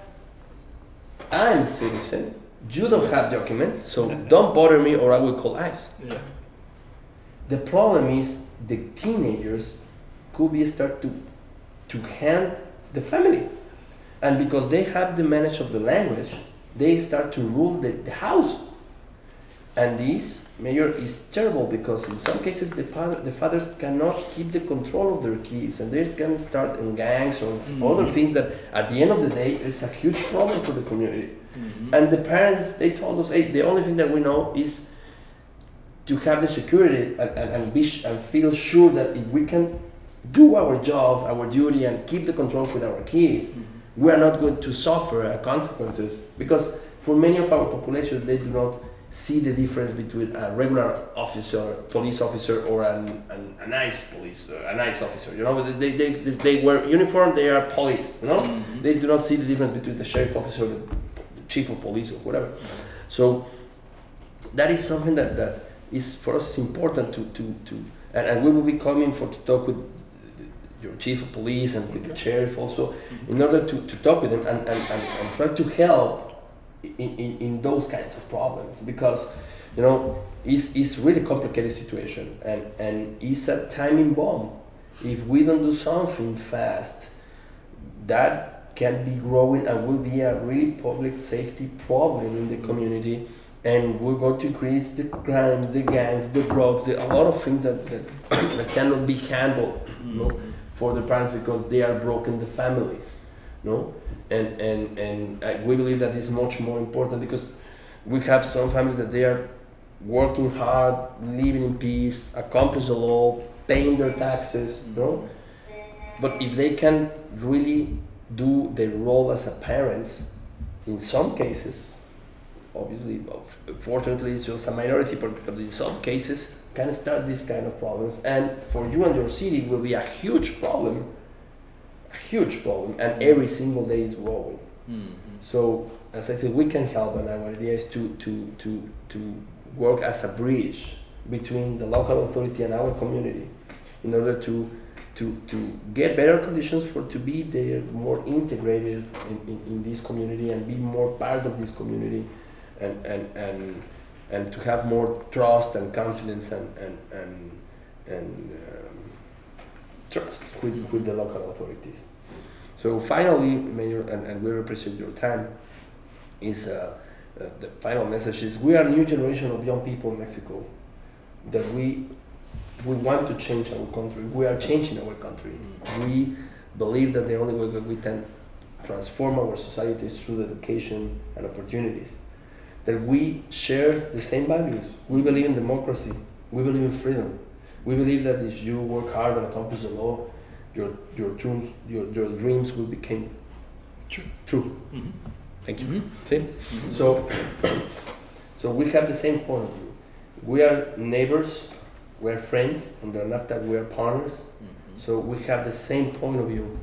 [SPEAKER 2] I'm a citizen. You don't have documents, so don't bother me or I will call ICE.
[SPEAKER 1] Yeah.
[SPEAKER 2] The problem is the teenagers could be start to hand the family. And because they have the manage of the language, they start to rule the house. And this, Mayor, is terrible because in some cases the fathers cannot keep the control of their kids and they can start in gangs or other things that at the end of the day is a huge problem for the community. And the parents, they told us, hey, the only thing that we know is to have the security and feel sure that if we can do our job, our duty, and keep the control with our kids, we are not going to suffer consequences. Because for many of our population, they do not see the difference between a regular officer, police officer, or a nice police, a nice officer. You know, they wear uniform, they are police. You know, they do not see the difference between the sheriff officer, the chief of police, or whatever. So that is something that is for us important and we will be coming to talk with your chief of police and with the sheriff also, in order to talk with them and try to help in those kinds of problems, because you know it's really complicated situation and it's a timing bomb. If we don't do something fast, that can be growing and will be a really public safety problem in the community, and we're going to increase the crimes, the gangs, the drugs, a lot of things that cannot be handled, you know, for the parents because they are broken the families, you know? And we believe that is much more important because we have some families that they are working hard, living in peace, accomplish the law, paying their taxes, you know? But if they can really do their role as a parents, in some cases, obviously, fortunately it's just a minority, but in some cases can start these kind of problems. And for you and your city will be a huge problem, and every single day is growing. So, as I said, we can help, and our idea is to work as a bridge between the local authority and our community in order to get better conditions to be there, more integrated in this community and be more part of this community, and to have more trust and confidence and trust with the local authorities. So finally, Mayor, and we appreciate your time, is the final message is we are a new generation of young people in Mexico that we want to change our country. We are changing our country. We believe that the only way that we can transform our society is through education and opportunities. That we share the same values. We believe in democracy. We believe in freedom. We believe that if you work hard and accomplish the law, your dreams will become true. Thank you. See? So we have the same point of view. We are neighbors, we are friends, and then after we are partners. So we have the same point of view,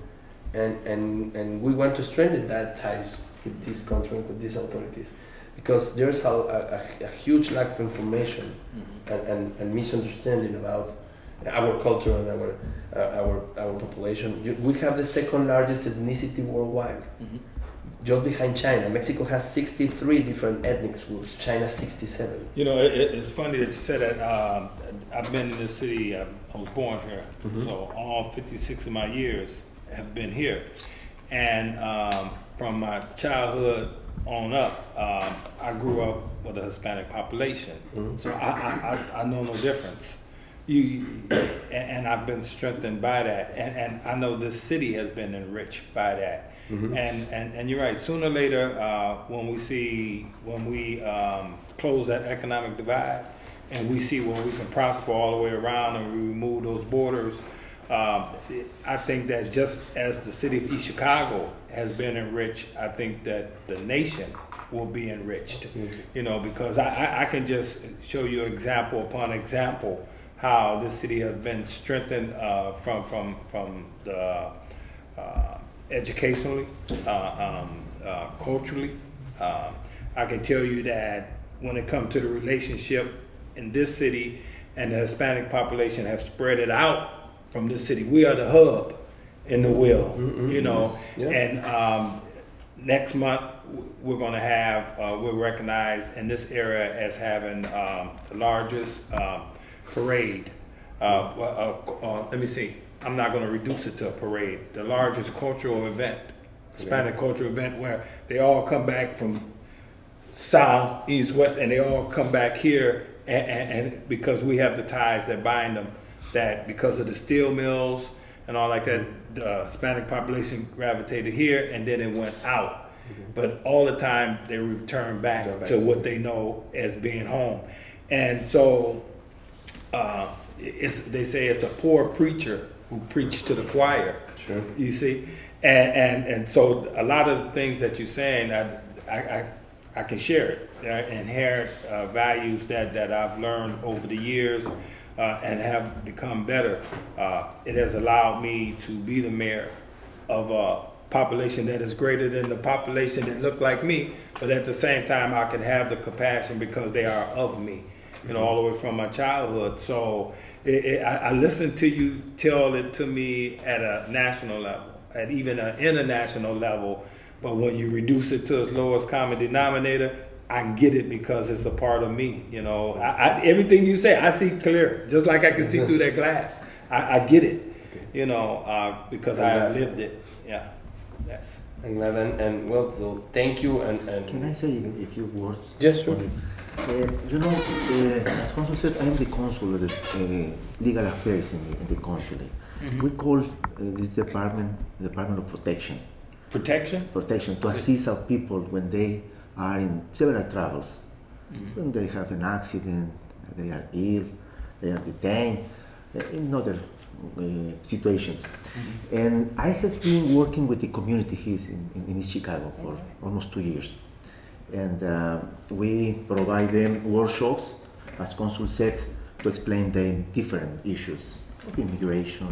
[SPEAKER 2] and we want to strengthen that ties with this country, with these authorities, because there's a huge lack of information and misunderstanding about our culture and our population. We have the second largest ethnicity worldwide, just behind China. Mexico has 63 different ethnic groups, China 67.
[SPEAKER 1] You know, it's funny that you said that. I've been in this city, I was born here, so all 56 of my years have been here. And from my childhood on up, I grew up with a Hispanic population. So I know no difference. And I've been strengthened by that, and I know this city has been enriched by that. And you're right. Sooner or later, when we close that economic divide, and we see where we can prosper all the way around, and we remove those borders, I think that just as the city of East Chicago has been enriched, I think that the nation will be enriched. You know, because I can just show you example upon example how this city has been strengthened from the educationally, culturally. I can tell you that when it comes to the relationship in this city and the Hispanic population have spread it out from the city. We are the hub in the wheel, you know.
[SPEAKER 2] Yeah.
[SPEAKER 1] And next month we're going to have we're recognized in this area as having the largest parade. Let me see. I'm not going to reduce it to a parade. The largest cultural event, Hispanic cultural event, where they all come back from south, east, west, and they all come back here, and because we have the ties that bind them, that because of the steel mills and all like that, the Hispanic population gravitated here, and then it went out. But all the time they return back to what they know as being home. And so they say it's a poor preacher who preached to the choir.
[SPEAKER 2] Sure.
[SPEAKER 1] You see, and so a lot of the things that you're saying, I can share it. Inherent values that I've learned over the years and have become better. It has allowed me to be the mayor of a population that is greater than the population that look like me, but at the same time I can have the compassion because they are of me, you know, all the way from my childhood. So I listen to you tell it to me at a national level, at even an international level, but when you reduce it to its lowest common denominator, I get it because it's a part of me, you know. Everything you say, I see clear, just like I can see through that glass. I get it, you know, because I have lived it. Yeah, yes.
[SPEAKER 2] And well, so thank you. And
[SPEAKER 4] can I say a few words?
[SPEAKER 2] Yes, sure.
[SPEAKER 4] You know, as Consul said, I am the consul of the legal affairs in the consulate. We call this department the Department of Protection.
[SPEAKER 1] Protection?
[SPEAKER 4] Protection, to assist our people when they are in several travels. When they have an accident, they are ill, they are detained, in other situations. And I have been working with the community here in East Chicago for almost 2 years. And we provide them workshops, as Consul said, to explain them different issues of immigration,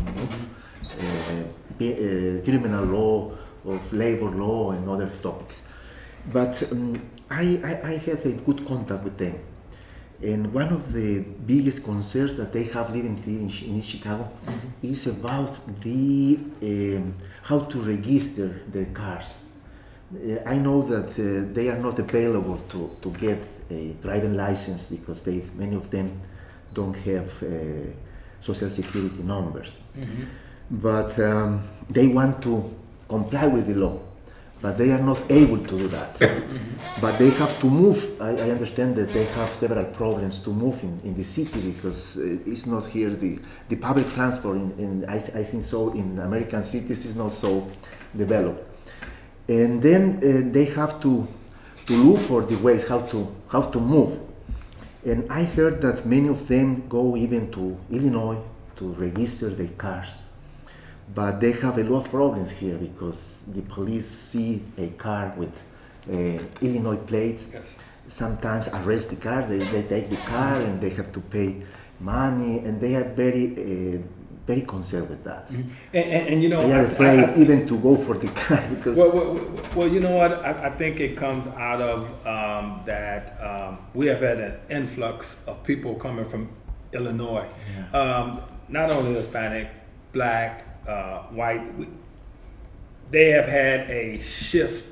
[SPEAKER 4] of criminal law, of labor law, and other topics. But I have a good contact with them. And one of the biggest concerns that they have living here in East Chicago is about the how to register their cars. I know that they are not available to get a driving license because many of them don't have social security numbers. But they want to comply with the law, but they are not able to do that. But they have to move. I understand that they have several problems to move in the city because it's not here. The public transport, I think so, in American cities is not so developed. And then they have to look for the ways how to move. And I heard that many of them go even to Illinois to register their cars. But they have a lot of problems here because the police see a car with Illinois plates, sometimes arrest the car, they take the car and they have to pay money, and they are very concerned with that.
[SPEAKER 1] And you know,
[SPEAKER 4] they are afraid even to go for the car because.
[SPEAKER 1] Well, you know what? I think it comes out of that we have had an influx of people coming from Illinois, not only Hispanic, Black, white. They have had a shift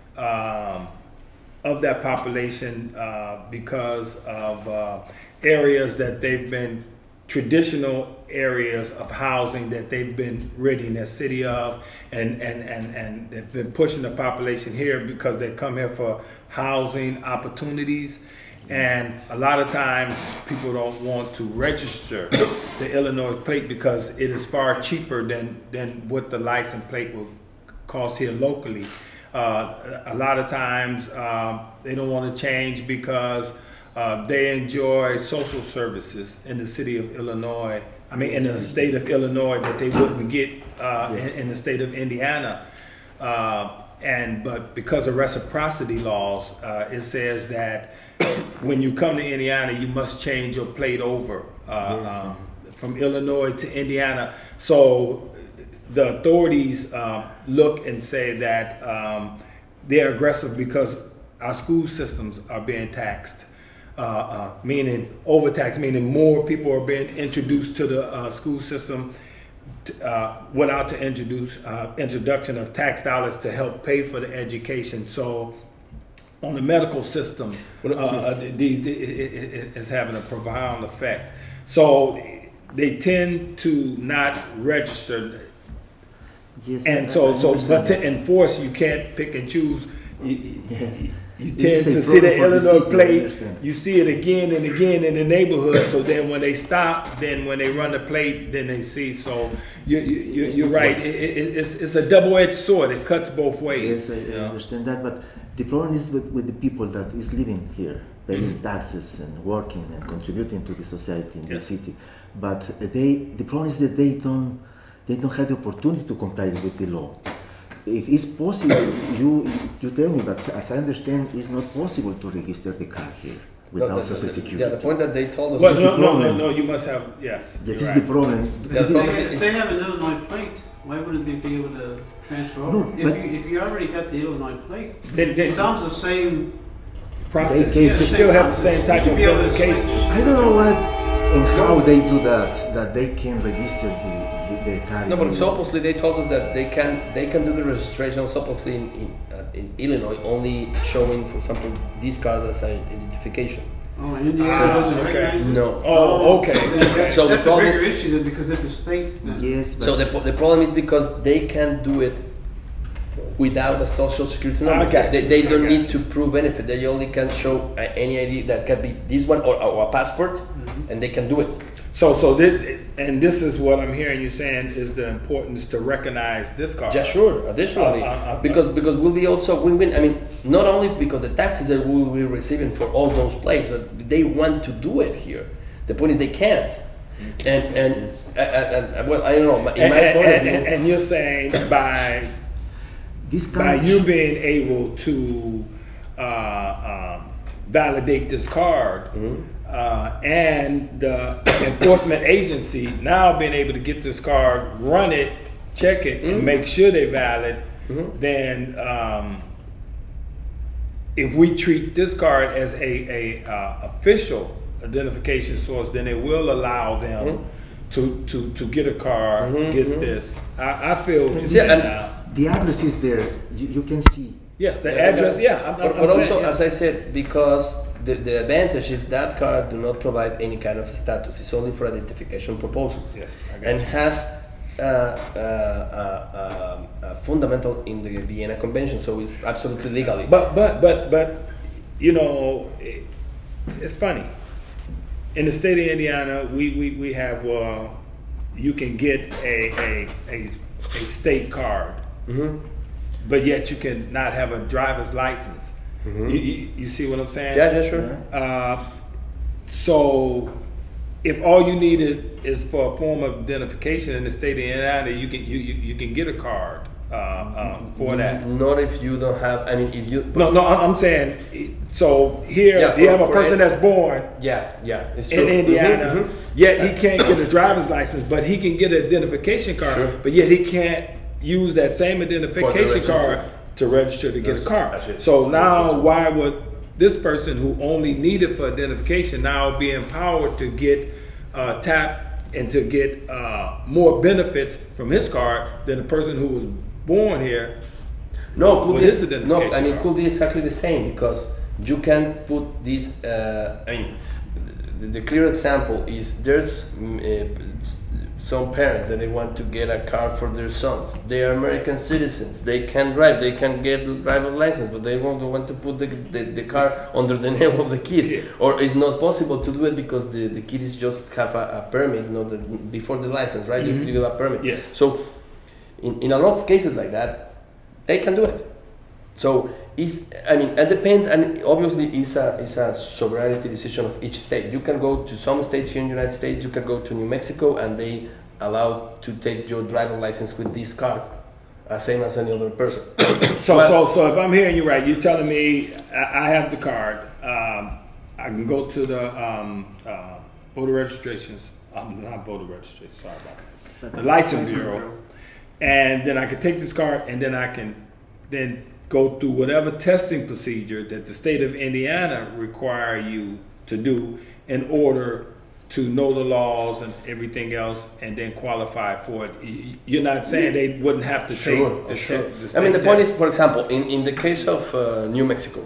[SPEAKER 1] of that population because of areas that they've been traditional areas of housing that they've been ridding the city of, and they've been pushing the population here because they come here for housing opportunities. And a lot of times people don't want to register the Illinois plate because it is far cheaper than what the license plate will cost here locally. A lot of times they don't want to change because they enjoy social services in the city of Illinois, in the state of Illinois that they wouldn't get in the state of Indiana. But because of reciprocity laws, it says that when you come to Indiana, you must change your plate over from Illinois to Indiana. So the authorities look and say that they're aggressive because our school systems are being taxed. meaning overtax, meaning more people are being introduced to the school system without the introduction of tax dollars to help pay for the education. So on the medical system, it's having a profound effect. So they tend to not register.
[SPEAKER 4] Yes,
[SPEAKER 1] And but to enforce, you can't pick and choose. You tend to see the Illinois plate, you see it again and again in the neighborhood. So then when they stop, then when they run the plate, then they see. So you're right. It's a double-edged sword. It cuts both ways.
[SPEAKER 4] Yes, I understand that. But the problem is with the people that is living here, paying taxes and working and contributing to the society in the city. But the problem is that they don't have the opportunity to comply with the law. If it's possible, you tell me, but as I understand, it's not possible to register the car here without Social Security.
[SPEAKER 2] Yeah, the point that they told us.
[SPEAKER 1] Well, no, you must have, yes.
[SPEAKER 4] This is the problem.
[SPEAKER 3] If they have an Illinois plate, why wouldn't they be able to transfer over?
[SPEAKER 4] No,
[SPEAKER 3] if you already got the Illinois plate,
[SPEAKER 1] Then
[SPEAKER 3] it sounds the same
[SPEAKER 1] process.
[SPEAKER 4] They
[SPEAKER 1] You still have the same type of verification.
[SPEAKER 4] I don't know what and how they do that they can register their car.
[SPEAKER 2] No, but supposedly they told us that they can do the registration supposedly in Illinois only showing, for example, this card as an identification.
[SPEAKER 3] Oh, Indiana doesn't recognize it?
[SPEAKER 2] No.
[SPEAKER 1] Oh, okay.
[SPEAKER 2] So the
[SPEAKER 3] That's a
[SPEAKER 2] problem
[SPEAKER 3] bigger
[SPEAKER 2] is,
[SPEAKER 3] issue then because it's a state. Then.
[SPEAKER 4] Yes, but
[SPEAKER 2] so the problem is because they can do it without a social security number.
[SPEAKER 1] I got you.
[SPEAKER 2] They don't
[SPEAKER 1] I got
[SPEAKER 2] need
[SPEAKER 1] you.
[SPEAKER 2] to prove anything. They only can show any ID that can be this one or a passport, and they can do it.
[SPEAKER 1] And this is what I'm hearing you saying is the importance to recognize this card.
[SPEAKER 2] Yeah, sure. Additionally, because we'll be also win-win. I mean, not only because the taxes that we will be receiving for all those places, but they want to do it here. The point is they can't. And well, I don't know. In my point of view,
[SPEAKER 1] And you're saying by you being able to validate this card. And the enforcement agency now being able to get this card, run it, check it, and make sure they're valid, then if we treat this card as a official identification source, then it will allow them to get a car, get this. I feel just
[SPEAKER 4] the address is there. You can see.
[SPEAKER 1] Yes, the address. Yeah,
[SPEAKER 2] but also, as I said, because the advantage is that card do not provide any kind of status. It's only for identification purposes.
[SPEAKER 1] Yes,
[SPEAKER 2] and has fundamental in the Vienna Convention, so it's absolutely legally.
[SPEAKER 1] But you know, it's funny. In the state of Indiana, we have you can get a state card, but yet you can not have a driver's license. You see what I'm saying?
[SPEAKER 2] Yeah, sure.
[SPEAKER 1] So if all you needed is for a form of identification in the state of Indiana, you can get a card for that.
[SPEAKER 2] Not if you don't have. I mean, if you.
[SPEAKER 1] No, I'm saying. So here, if you have a person that's born.
[SPEAKER 2] It's
[SPEAKER 1] in
[SPEAKER 2] true.
[SPEAKER 1] Indiana, yet he can't get a driver's license, but he can get an identification card. But yet he can't use that same identification card to register to get a car. So now why would this person who only needed for identification now be empowered to get tapped and to get more benefits from his card than the person who was born here?
[SPEAKER 2] No, could
[SPEAKER 1] with
[SPEAKER 2] be, no, I mean, it could be exactly the same because you can put this, I mean, the clear example is there's some parents that they want to get a car for their sons. They are American citizens. They can drive. They can get a driver's license, but they want to put the car under the name of the kid. Or it's not possible to do it because the kid is just have a permit, not before the license, right? You have a permit.
[SPEAKER 1] Yes.
[SPEAKER 2] So in a lot of cases like that, they can do it. So I mean, it depends, and obviously it's a sovereignty decision of each state. You can go to some states here in the United States, you can go to New Mexico, and they allow to take your driver's license with this card, same as any other person.
[SPEAKER 1] So if I'm hearing you right, you're telling me I have the card. I can go to the voter registrations. Not voter registration. Sorry about that. The license bureau, and then I can take this card, and then I can then go through whatever testing procedure that the state of Indiana require you to do in order to know the laws and everything else, and then qualify for it. You're not saying they wouldn't have to take the test.
[SPEAKER 2] I mean, the point is, for example, in the case of New Mexico,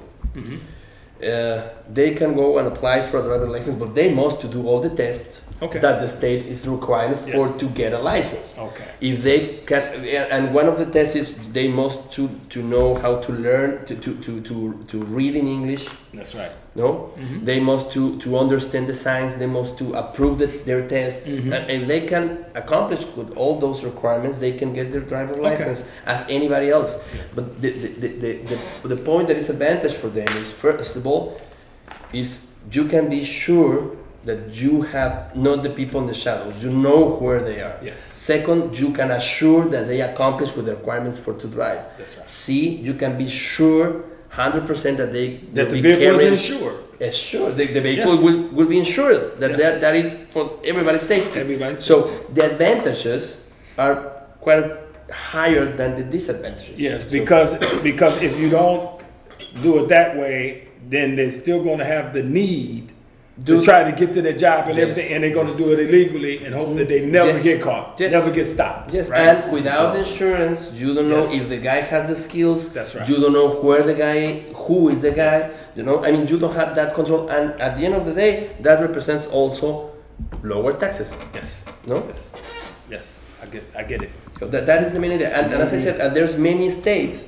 [SPEAKER 2] they can go and apply for a driver license, but they must to do all the tests that the state is requiring for to get a license.
[SPEAKER 1] Okay.
[SPEAKER 2] If they can, and one of the tests is they must to know how to learn to read in English.
[SPEAKER 1] That's right.
[SPEAKER 2] No, they must to understand the signs. They must to approve their tests, and if they can accomplish with all those requirements, they can get their driver license as anybody else. Yes. But the point that is advantage for them is, first of all, is you can be sure that you have not the people in the shadows. You know where they are.
[SPEAKER 1] Yes.
[SPEAKER 2] Second, you can assure that they accomplish with the requirements for to drive.
[SPEAKER 1] That's right.
[SPEAKER 2] C, you can be sure 100% that
[SPEAKER 1] the vehicle is insured.
[SPEAKER 2] Sure, the vehicle will be insured. That is for everybody's safety. So the advantages are quite higher than the disadvantages.
[SPEAKER 1] Yes, because if you don't do it that way, then they're still going to have the need to try to get to their job and everything, and they're going to do it illegally and hope that they never get caught, never get stopped.
[SPEAKER 2] Yes,
[SPEAKER 1] right?
[SPEAKER 2] And without insurance, you don't know if the guy has the skills.
[SPEAKER 1] That's right.
[SPEAKER 2] You don't know who is the guy. You know, I mean, you don't have that control, and at the end of the day, that represents also lower taxes.
[SPEAKER 1] Yes.
[SPEAKER 2] No.
[SPEAKER 1] Yes. I get it.
[SPEAKER 2] So that is the main idea, and as I said, there's many states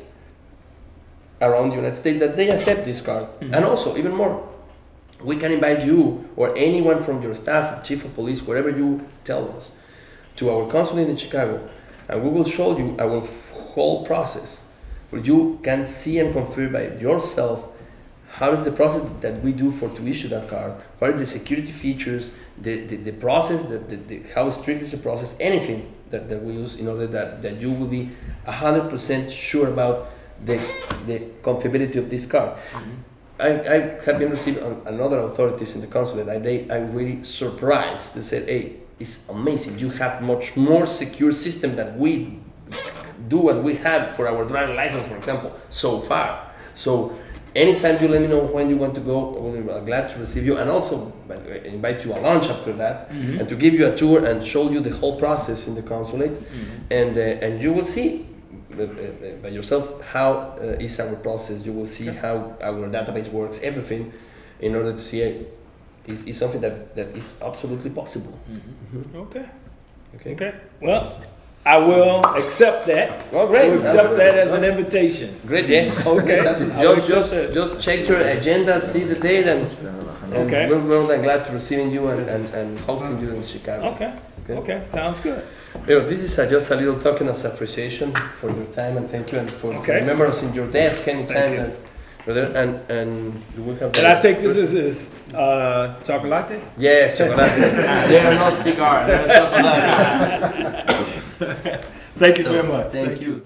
[SPEAKER 2] around the United States that they accept this card, and also even more. We can invite you or anyone from your staff, chief of police, wherever you tell us, to our consulate in Chicago, and we will show you our whole process, where you can see and confirm by yourself how is the process that we do to issue that card, what are the security features, the process, how strict is the process, anything that we use in order that you will be 100% sure about the confiability of this card. I have been receiving another authorities in the consulate, and I'm really surprised. They said, hey, it's amazing. You have much more secure system than we do and we have for our driver license, for example, so far. So anytime you let me know when you want to go, I will be glad to receive you, and also by the way, invite you a lunch after that, and to give you a tour and show you the whole process in the consulate, and you will see by yourself how is our process. You will see how our database works, everything, in order to see is something that is absolutely possible.
[SPEAKER 1] Okay. Well, I will accept that.
[SPEAKER 2] Oh, great!
[SPEAKER 1] I will accept that as an invitation.
[SPEAKER 2] Great. Yes.
[SPEAKER 1] Okay.
[SPEAKER 2] Just check your agenda, see the date, and we're more than glad to receiving you and hosting you in Chicago.
[SPEAKER 1] Okay. Sounds good.
[SPEAKER 2] This is just a little token of appreciation for your time, and thank you, and for remember us in your desk anytime. And you will have.
[SPEAKER 1] And I take this as chocolate?
[SPEAKER 2] Yes, chocolate. They are not cigar. They are chocolate.
[SPEAKER 1] Thank you very much.
[SPEAKER 2] Thank you.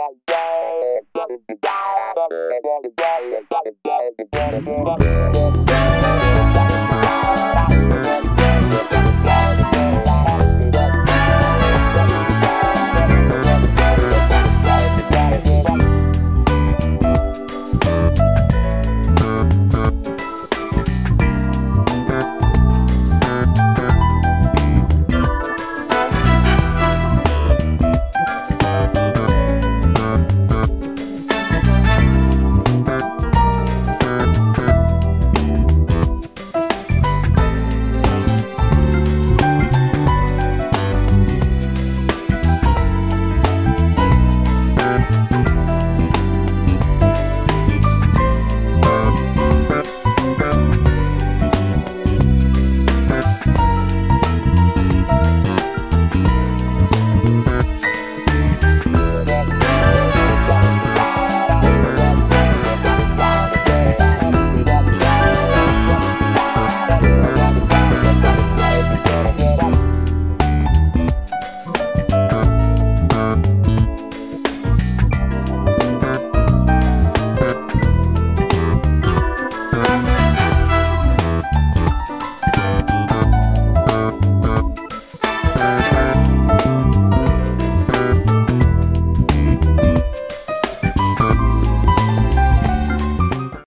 [SPEAKER 5] Yeah.